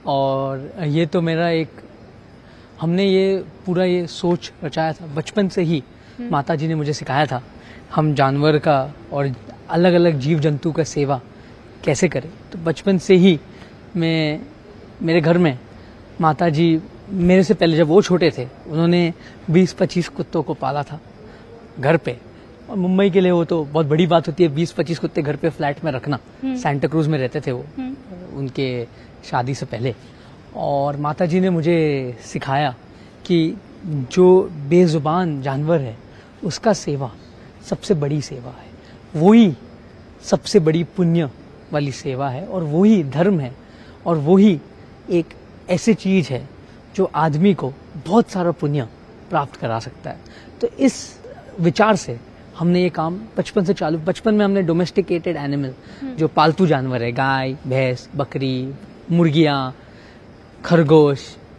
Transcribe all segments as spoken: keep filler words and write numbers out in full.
और ये तो मेरा एक, हमने ये पूरा ये सोच रचाया था बचपन से ही। माता जी ने मुझे सिखाया था हम जानवर का और अलग अलग जीव जंतु का सेवा कैसे करें। तो बचपन से ही मैं, मेरे घर में माता जी मेरे से पहले जब वो छोटे थे उन्होंने बीस पच्चीस कुत्तों को पाला था घर पे। और मुंबई के लिए वो तो बहुत बड़ी बात होती है, बीस पच्चीस कुत्ते घर पे फ्लैट में रखना। सेंटा क्रूज में रहते थे वो उनके शादी से पहले। और माता जी ने मुझे सिखाया कि जो बेजुबान जानवर है उसका सेवा सबसे बड़ी सेवा है, वही सबसे बड़ी पुण्य वाली सेवा है और वही धर्म है और वही एक ऐसी चीज है जो आदमी को बहुत सारा पुण्य प्राप्त करा सकता है। तो इस विचार से हमने ये काम बचपन से चालू, बचपन में हमने डोमेस्टिकेटेड एनिमल जो पालतू जानवर है, गाय भैंस बकरी मुर्गियाँ खरगोश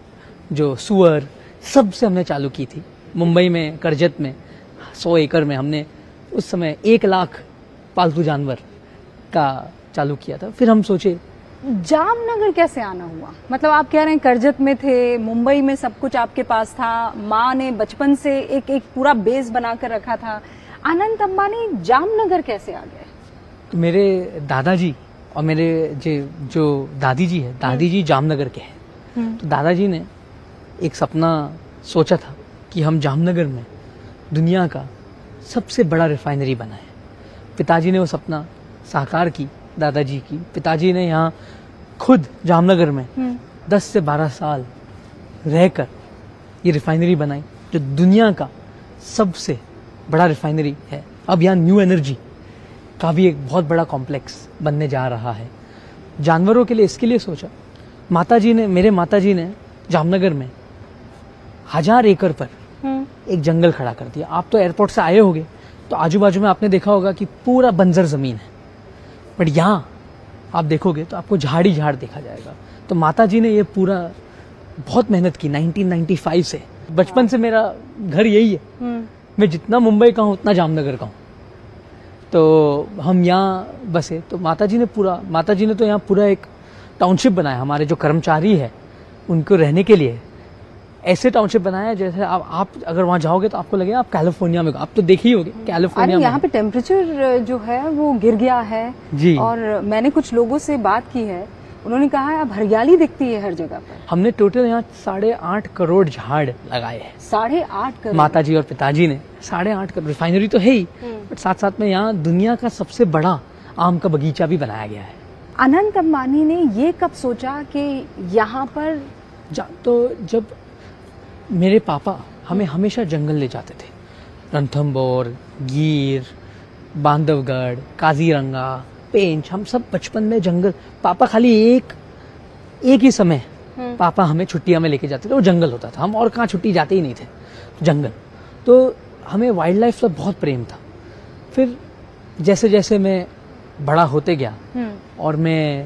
जो सुअर, सब से हमने चालू की थी। मुंबई में करजत में सौ एकड़ में हमने उस समय एक लाख पालतू जानवर का चालू किया था। फिर हम सोचे जामनगर कैसे आना हुआ? मतलब आप कह रहे हैं करजत में थे, मुंबई में सब कुछ आपके पास था, माँ ने बचपन से एक एक पूरा बेस बनाकर रखा था, अनंत अंबानी जामनगर कैसे आ गए? तो मेरे दादाजी और मेरे जो जो दादी जी है, दादी जी जामनगर के हैं। तो दादाजी ने एक सपना सोचा था कि हम जामनगर में दुनिया का सबसे बड़ा रिफाइनरी बनाए। पिताजी ने वो सपना साकार की, दादाजी की। पिताजी ने यहाँ खुद जामनगर में दस से बारह साल रहकर ये रिफाइनरी बनाई जो दुनिया का सबसे बड़ा रिफाइनरी है। अब यहाँ न्यू एनर्जी का भी एक बहुत बड़ा कॉम्प्लेक्स बनने जा रहा है जानवरों के लिए। इसके लिए सोचा माताजी ने, मेरे माताजी ने जामनगर में हजार एकड़ पर एक जंगल खड़ा कर दिया। आप तो एयरपोर्ट से आए होंगे तो आजू बाजू में आपने देखा होगा कि पूरा बंजर जमीन है, बट यहाँ आप देखोगे तो आपको झाड़ी झाड़ देखा जाएगा। तो माताजी ने ये पूरा बहुत मेहनत की नाइनटीन नाइंटी फाइव से। बचपन से मेरा घर यही है, मैं जितना मुंबई का हूँ उतना जामनगर का हूँ। तो हम यहाँ बसे। तो माताजी ने पूरा माताजी ने तो यहाँ पूरा एक टाउनशिप बनाया। हमारे जो कर्मचारी है उनको रहने के लिए ऐसे टाउनशिप बनाया जैसे आप, आप अगर वहाँ जाओगे तो आपको लगेगा आप कैलिफोर्निया में। आप तो देखे ही होंगे कैलिफोर्निया में। यहाँ पे टेम्परेचर जो है वो गिर गया है जी। और मैंने कुछ लोगों से बात की है, उन्होंने कहा है अब हरियाली दिखती है हर जगह पर। हमने टोटल यहाँ साढ़े आठ करोड़ झाड़ लगाए हैं। साढ़े आठ करोड़ माताजी और पिताजी ने साढ़े आठ करोड़। रिफाइनरी तो है ही, बट साथ साथ में यहाँ दुनिया का सबसे बड़ा आम का बगीचा भी बनाया गया है। अनंत अंबानी ने ये कब सोचा कि यहाँ पर जा, तो जब मेरे पापा हमें हमेशा जंगल ले जाते थे, रणथंभौर, गिर, बांधवगढ़, काजीरंगा, पेंच, हम सब बचपन में जंगल। पापा खाली एक एक ही समय पापा हमें छुट्टियां में लेके जाते थे, वो जंगल होता था। हम और कहाँ छुट्टी जाते ही नहीं थे, जंगल। तो हमें वाइल्ड लाइफ से बहुत प्रेम था। फिर जैसे जैसे मैं बड़ा होते गया और मैं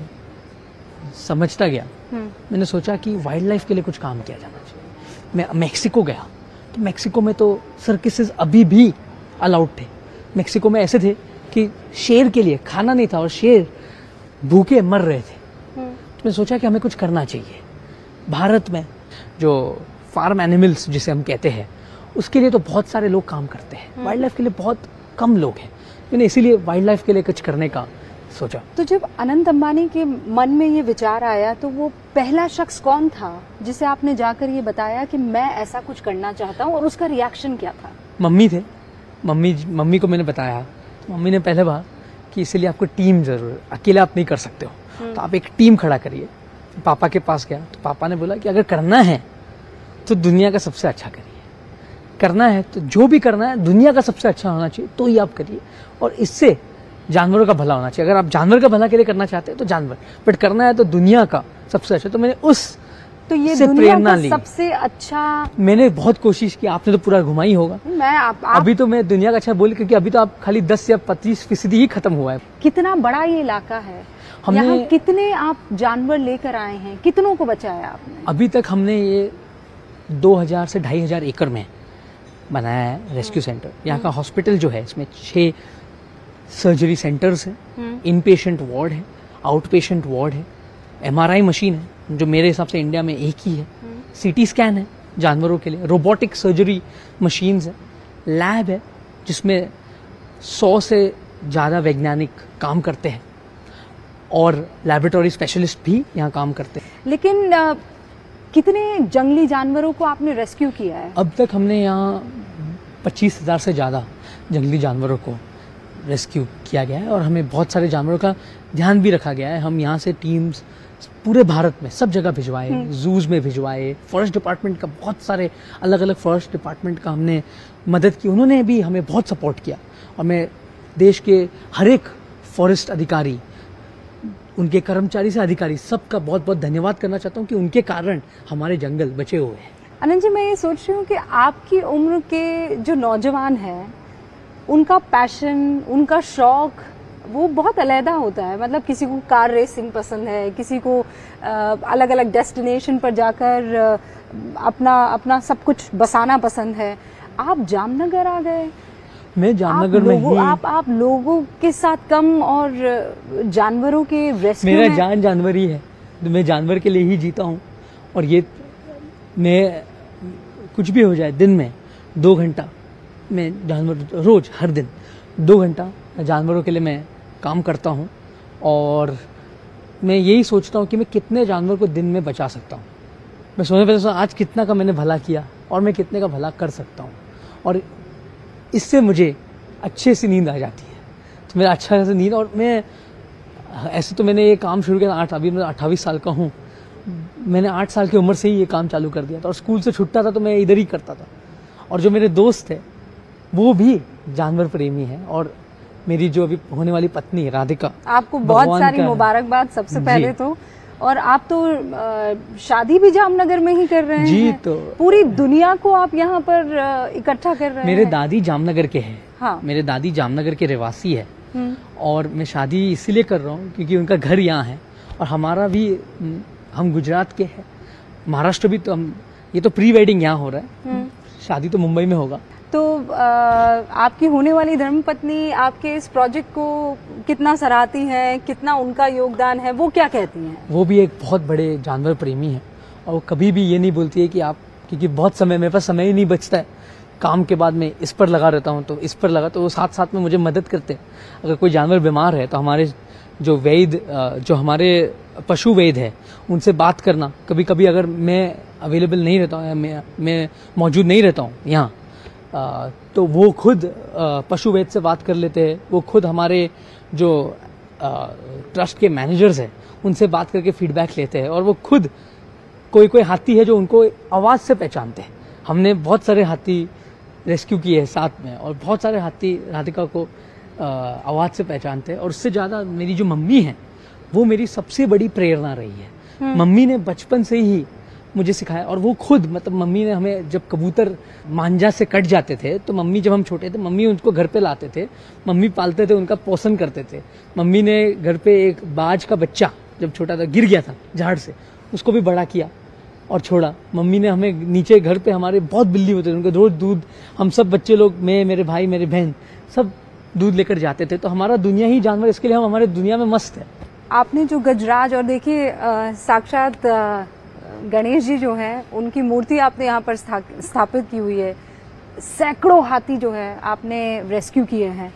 समझता गया, मैंने सोचा कि वाइल्ड लाइफ के लिए कुछ काम किया जाना चाहिए। मैं मेक्सिको गया तो मेक्सिको में तो सर्कसेस अभी भी अलाउड थे। मेक्सिको में ऐसे थे कि शेर के लिए खाना नहीं था और शेर भूखे मर रहे थे। तो मैंने सोचा कि हमें कुछ करना चाहिए। भारत में जो फार्म एनिमल्स जिसे हम कहते हैं उसके लिए तो बहुत सारे लोग काम करते हैं, वाइल्ड लाइफ के लिए बहुत कम लोग हैं। मैंने इसीलिए वाइल्ड लाइफ के लिए कुछ करने का सोचा। तो जब अनंत अंबानी के मन में ये विचार आया तो वो पहला शख्स कौन था जिसे आपने जाकर ये बताया कि मैं ऐसा कुछ करना चाहता हूँ, और उसका रिएक्शन क्या था? मम्मी थे। मम्मी मम्मी को मैंने बताया तो मम्मी ने पहले कहा कि इसलिए आपको टीम जरूर है, अकेले आप नहीं कर सकते हो, तो आप एक टीम खड़ा करिए। पापा के पास गया तो पापा ने बोला कि अगर करना है तो दुनिया का सबसे अच्छा करिए, करना है तो जो भी करना है दुनिया का सबसे अच्छा होना चाहिए तो ही आप करिए, और इससे जानवरों का भला होना चाहिए। अगर आप जानवर का भला के लिए करना चाहते हैं तो जानवर, बट करना है तो दुनिया का सबसे अच्छा। तो मैंने उस तो ये से दुनिया प्रेरणा का ली। सबसे अच्छा मैंने बहुत कोशिश की, आपने तो पूरा घुमा ही होगा। मैं आप, आप अभी तो मैं दुनिया का अच्छा बोल, क्योंकि अभी तो आप खाली दस या पच्चीस फीसदी ही खत्म हुआ है। कितना बड़ा ये इलाका है, हमने यहाँ कितने आप जानवर लेकर आए हैं, कितनों को बचाया आपने? अभी तक हमने ये दो हजार से ढाई हजार एकड़ में बनाया है रेस्क्यू सेंटर। यहाँ का हॉस्पिटल जो है इसमें छह सर्जरी सेंटर्स हैं, इन पेशेंट वार्ड है, आउट पेशेंट वार्ड है, एमआरआई मशीन है, जो मेरे हिसाब से इंडिया में एक ही है। सीटी स्कैन है जानवरों के लिए, रोबोटिक सर्जरी मशीन्स है, लैब है जिसमें सौ से ज़्यादा वैज्ञानिक काम करते हैं और लेबोरेटरी स्पेशलिस्ट भी यहाँ काम करते हैं। लेकिन आ, कितने जंगली जानवरों को आपने रेस्क्यू किया है? अब तक हमने यहाँ पच्चीस हजार से ज़्यादा जंगली जानवरों को रेस्क्यू किया गया है और हमें बहुत सारे जानवरों का ध्यान भी रखा गया है। हम यहाँ से टीम्स पूरे भारत में सब जगह भिजवाए, जूज में भिजवाए, फॉरेस्ट डिपार्टमेंट का बहुत सारे अलग अलग फॉरेस्ट डिपार्टमेंट का हमने मदद की, उन्होंने भी हमें बहुत सपोर्ट किया। और मैं देश के हर एक फॉरेस्ट अधिकारी, उनके कर्मचारी से अधिकारी, सबका बहुत बहुत धन्यवाद करना चाहता हूँ कि उनके कारण हमारे जंगल बचे हुए हैं। अनंत जी, मैं ये सोच रही हूँ कि आपकी उम्र के जो नौजवान हैं उनका पैशन, उनका शौक वो बहुत अलग होता है। मतलब किसी को कार रेसिंग पसंद है, किसी को अलग अलग डेस्टिनेशन पर जाकर आ, अपना अपना सब कुछ बसाना पसंद है। आप जामनगर आ गए, मैं जामनगर में ही आप आप लोगों के साथ कम और जानवरों के रेस्क्यू मेरा में... जान जानवर ही है, तो मैं जानवर के लिए ही जीता हूँ। और ये मैं कुछ भी हो जाए, दिन में दो घंटा मैं जानवर, रोज हर दिन दो घंटा जानवरों के लिए मैं काम करता हूँ। और मैं यही सोचता हूँ कि मैं कितने जानवर को दिन में बचा सकता हूँ। मैं सोचने पे सोचता आज कितना का मैंने भला किया और मैं कितने का भला कर सकता हूँ, और इससे मुझे अच्छे से नींद आ जाती है। तो मेरा अच्छा से नींद, और मैं ऐसे तो मैंने ये काम शुरू किया आठ अभी मैं अट्ठाईस साल का हूँ। मैंने आठ साल की उम्र से ही ये काम चालू कर दिया था और स्कूल से छुट्टा था तो मैं इधर ही करता था। और जो मेरे दोस्त है वो भी जानवर प्रेमी है, और मेरी जो अभी होने वाली पत्नी राधिका, आपको बहुत सारी मुबारकबाद सबसे पहले तो। और आप तो शादी भी जामनगर में ही कर रहे जी, हैं। तो पूरी दुनिया को आप यहाँ पर इकट्ठा कर रहे हैं। मेरे दादी जामनगर के हैं। हाँ। मेरे दादी जामनगर के रहवासी है और मैं शादी इसीलिए कर रहा हूँ क्योंकि उनका घर यहाँ है और हमारा भी, हम गुजरात के हैं, महाराष्ट्र भी। तो हम ये तो प्री वेडिंग यहाँ हो रहा है, शादी तो मुंबई में होगा। तो आ, आपकी होने वाली धर्मपत्नी आपके इस प्रोजेक्ट को कितना सराहती है, कितना उनका योगदान है, वो क्या कहती हैं? वो भी एक बहुत बड़े जानवर प्रेमी है और वो कभी भी ये नहीं बोलती है कि आप, क्योंकि बहुत समय मेरे पास समय ही नहीं बचता है, काम के बाद में इस पर लगा रहता हूँ तो इस पर लगा, तो वो साथ साथ में मुझे मदद करते हैं। अगर कोई जानवर बीमार है तो हमारे जो वैद, जो हमारे पशु वैद है उनसे बात करना, कभी कभी अगर मैं अवेलेबल नहीं रहता हूँ, मैं मैं मौजूद नहीं रहता हूँ यहाँ, आ, तो वो खुद पशु वैद्य से बात कर लेते हैं। वो खुद हमारे जो आ, ट्रस्ट के मैनेजर्स हैं उनसे बात करके फीडबैक लेते हैं। और वो खुद, कोई कोई हाथी है जो उनको आवाज़ से पहचानते हैं। हमने बहुत सारे हाथी रेस्क्यू किए हैं साथ में, और बहुत सारे हाथी राधिका को आवाज़ से पहचानते हैं। और उससे ज़्यादा मेरी जो मम्मी है वो मेरी सबसे बड़ी प्रेरणा रही है। मम्मी ने बचपन से ही मुझे सिखाया, और वो खुद, मतलब मम्मी ने हमें, जब कबूतर मांझा से कट जाते थे तो मम्मी, जब हम छोटे थे, मम्मी उनको घर पे लाते थे, मम्मी पालते थे, उनका पोषण करते थे। मम्मी ने घर पे एक बाज का बच्चा जब छोटा था, गिर गया था झाड़ से, उसको भी बड़ा किया और छोड़ा। मम्मी ने हमें नीचे घर पे, हमारे बहुत बिल्ली होते थे, उनके रोज दूध, हम सब बच्चे लोग, मैं, मेरे भाई, मेरी बहन, सब दूध लेकर जाते थे। तो हमारा दुनिया ही जानवर, इसके लिए हम हमारे दुनिया में मस्त है। आपने जो गजराज, और देखिए साक्षात गणेश जी जो है उनकी मूर्ति आपने यहाँ पर स्थापित की हुई है। सैकड़ों हाथी जो है आपने रेस्क्यू किए हैं।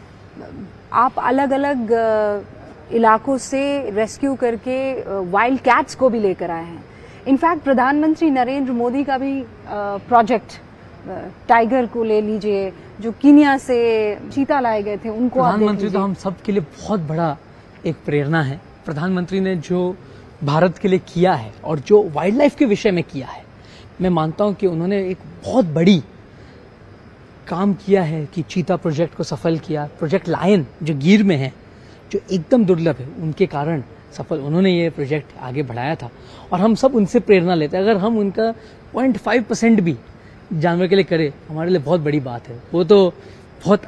आप अलग अलग इलाकों से रेस्क्यू करके वाइल्ड कैट्स को भी लेकर आए हैं। इनफैक्ट प्रधानमंत्री नरेंद्र मोदी का भी प्रोजेक्ट, टाइगर को ले लीजिए, जो कीनिया से चीता लाए गए थे, उनको आप देख लीजिए। प्रधानमंत्री तो हम सब के लिए बहुत बड़ा एक प्रेरणा है। प्रधानमंत्री ने जो भारत के लिए किया है और जो वाइल्ड लाइफ के विषय में किया है, मैं मानता हूं कि उन्होंने एक बहुत बड़ी काम किया है कि चीता प्रोजेक्ट को सफल किया। प्रोजेक्ट लायन जो गिर में है, जो एकदम दुर्लभ है, उनके कारण सफल उन्होंने ये प्रोजेक्ट आगे बढ़ाया था। और हम सब उनसे प्रेरणा लेते हैं। अगर हम उनका पॉइंट फाइव परसेंट भी जानवर के लिए करें, हमारे लिए बहुत बड़ी बात है। वो तो बहुत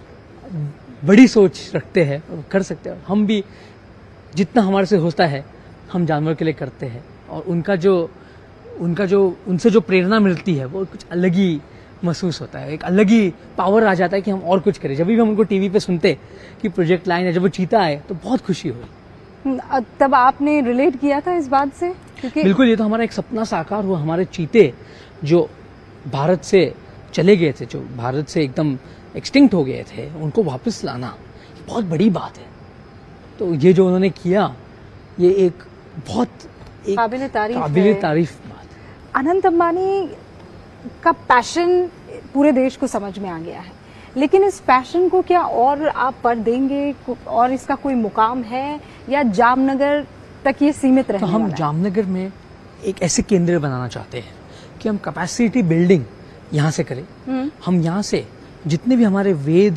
बड़ी सोच रखते हैं, कर सकते हैं। हम भी जितना हमारे से होता है हम जानवर के लिए करते हैं। और उनका जो उनका जो उनसे जो प्रेरणा मिलती है वो कुछ अलग ही महसूस होता है। एक अलग ही पावर आ जाता है कि हम और कुछ करें। जब भी हम उनको टीवी पे सुनते कि प्रोजेक्ट लाइन है, जब वो चीता आए तो बहुत खुशी हुई। तब आपने रिलेट किया था इस बात से? क्योंकि बिल्कुल, ये तो हमारा एक सपना साकार हुआ। हमारे चीते जो भारत से चले गए थे, जो भारत से एकदम एक्सटिंक्ट हो गए थे, उनको वापस लाना बहुत बड़ी बात है। तो ये जो उन्होंने किया, ये एक बहुत एक काबिल तारीफ काबिल है। तारीफ बात। अनंत अंबानी का पैशन पूरे देश को समझ में आ गया है, लेकिन इस पैशन को क्या और आप पर देंगे और इसका कोई मुकाम है या जामनगर तक ये सीमित तो रहने हम वाला है? जामनगर में एक ऐसे केंद्र बनाना चाहते हैं कि हम कैपेसिटी बिल्डिंग यहाँ से करें। हम्म। हम यहाँ से जितने भी हमारे वेद,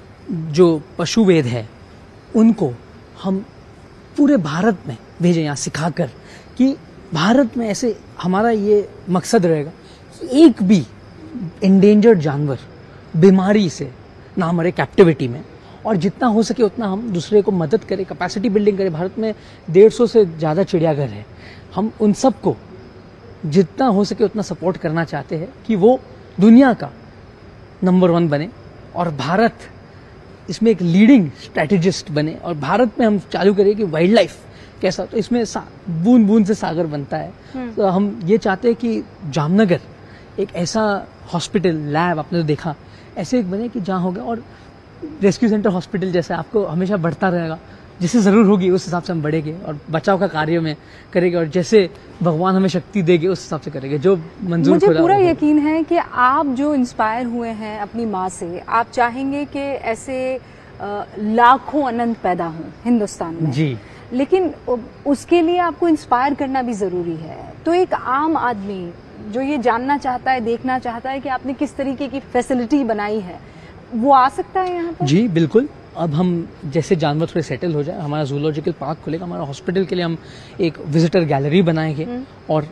जो पशु वेद है, उनको हम पूरे भारत में भेजें, यहाँ सिखाकर कि भारत में ऐसे हमारा ये मकसद रहेगा कि एक भी इंडेंजर्ड जानवर बीमारी से ना मरे कैप्टिविटी में, और जितना हो सके उतना हम दूसरे को मदद करें, कैपेसिटी बिल्डिंग करें। भारत में डेढ़ सौ से ज़्यादा चिड़ियाघर है। हम उन सबको जितना हो सके उतना सपोर्ट करना चाहते हैं कि वो दुनिया का नंबर वन बने और भारत इसमें एक लीडिंग स्ट्रैटेजिस्ट बने, और भारत में हम चालू करें कि वाइल्ड लाइफ कैसा, तो इसमें बूंद बूंद से सागर बनता है। तो हम ये चाहते हैं कि जामनगर एक ऐसा हॉस्पिटल, लैब, आपने तो देखा, ऐसे एक बने कि जहाँ हो गया, और रेस्क्यू सेंटर हॉस्पिटल जैसे आपको हमेशा बढ़ता रहेगा। जैसे ज़रूर होगी उस हिसाब से हम बढ़ेंगे और बचाव का कार्य में करेंगे, और जैसे भगवान हमें शक्ति देंगे उस हिसाब से करेंगे, जो मंजूर मुझे खुदा पूरा होगा। यकीन है कि आप जो इंस्पायर हुए हैं अपनी माँ से, आप चाहेंगे कि ऐसे अ, लाखों अनंत पैदा हों हिंदुस्तान में। जी। लेकिन उ- उसके लिए आपको इंस्पायर करना भी जरूरी है। तो एक आम आदमी जो ये जानना चाहता है, देखना चाहता है कि आपने किस तरीके की फैसिलिटी बनाई है, वो आ सकता है यहाँ पर? जी बिल्कुल। अब हम जैसे जानवर थोड़े सेटल हो जाए, हमारा जूलॉजिकल पार्क खुलेगा, हमारा हॉस्पिटल के लिए हम एक विजिटर गैलरी बनाएंगे, और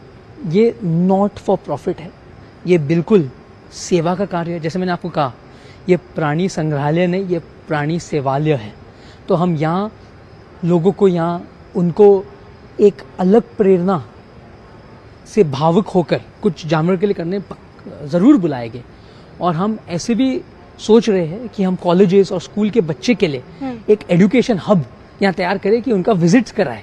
ये नॉट फॉर प्रॉफिट है, ये बिल्कुल सेवा का कार्य है। जैसे मैंने आपको कहा, ये प्राणी संग्रहालय नहीं, ये प्राणी सेवालय है। तो हम यहाँ लोगों को, यहाँ उनको एक अलग प्रेरणा से भावुक होकर कुछ जानवर के लिए करने ज़रूर बुलाएंगे। और हम ऐसे भी सोच रहे हैं कि हम कॉलेजेस और स्कूल के बच्चे के लिए एक एजुकेशन हब यहाँ तैयार करें कि उनका विजिट्स कराए,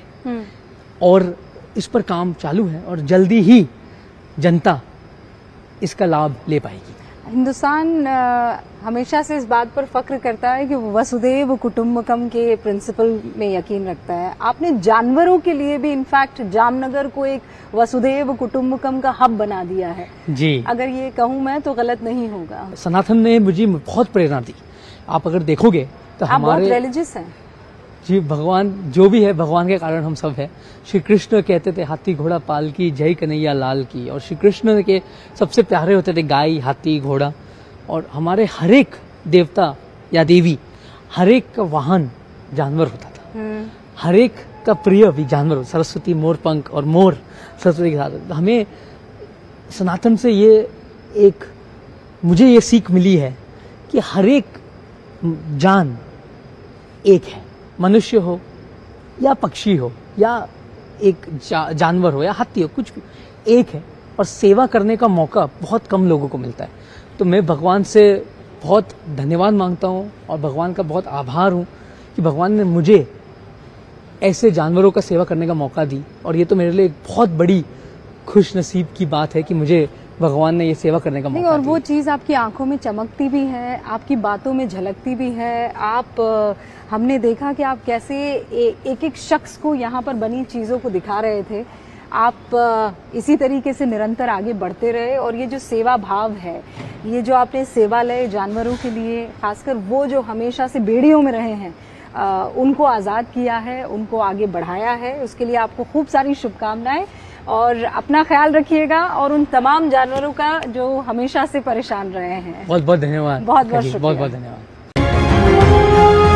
और इस पर काम चालू है, और जल्दी ही जनता इसका लाभ ले पाएगी। हिंदुस्तान अ, हमेशा से इस बात पर फख्र करता है कि वो वसुदेव कुटुम्बकम के प्रिंसिपल में यकीन रखता है। आपने जानवरों के लिए भी इनफैक्ट जामनगर को एक वसुदेव कुटुम्बकम का हब बना दिया है। जी। अगर ये कहूँ मैं तो गलत नहीं होगा। सनातन ने मुझे बहुत प्रेरणा दी। आप अगर देखोगे तो आप बहुत हमारे, रिलीजियस हैं। जी, भगवान जो भी है, भगवान के कारण हम सब है। श्री कृष्ण कहते थे हाथी घोड़ा पाल की, जय कन्हैया लाल की, और श्री कृष्ण के सबसे प्यारे होते थे गाय, हाथी, घोड़ा, और हमारे हर एक देवता या देवी, हर एक का वाहन जानवर होता था, हर एक का प्रिय भी जानवर, सरस्वती मोर पंख, और मोर सरस्वती के साथ। हमें सनातन से ये एक, मुझे ये सीख मिली है कि हर एक जान एक है, मनुष्य हो या पक्षी हो या एक जा, जानवर हो या हाथी हो, कुछ भी एक है, और सेवा करने का मौका बहुत कम लोगों को मिलता है। तो मैं भगवान से बहुत धन्यवाद मांगता हूँ और भगवान का बहुत आभार हूँ कि भगवान ने मुझे ऐसे जानवरों का सेवा करने का मौका दी, और ये तो मेरे लिए एक बहुत बड़ी खुश नसीब की बात है कि मुझे भगवान ने ये सेवा करने का नहीं, मौका और दिया। वो चीज़ आपकी आंखों में चमकती भी है, आपकी बातों में झलकती भी है। आप अ, हमने देखा कि आप कैसे ए, एक एक शख्स को यहाँ पर बनी चीज़ों को दिखा रहे थे। आप अ, इसी तरीके से निरंतर आगे बढ़ते रहे, और ये जो सेवा भाव है, ये जो आपने सेवालय जानवरों के लिए, खासकर वो जो हमेशा से बेड़ियों में रहे हैं, अ, उनको आज़ाद किया है, उनको आगे बढ़ाया है, उसके लिए आपको खूब सारी शुभकामनाएं, और अपना ख्याल रखिएगा, और उन तमाम जानवरों का जो हमेशा से परेशान रहे हैं। बहुत बहुत धन्यवाद। बहुत बहुत बहुत शुक्रिया। बहुत धन्यवाद।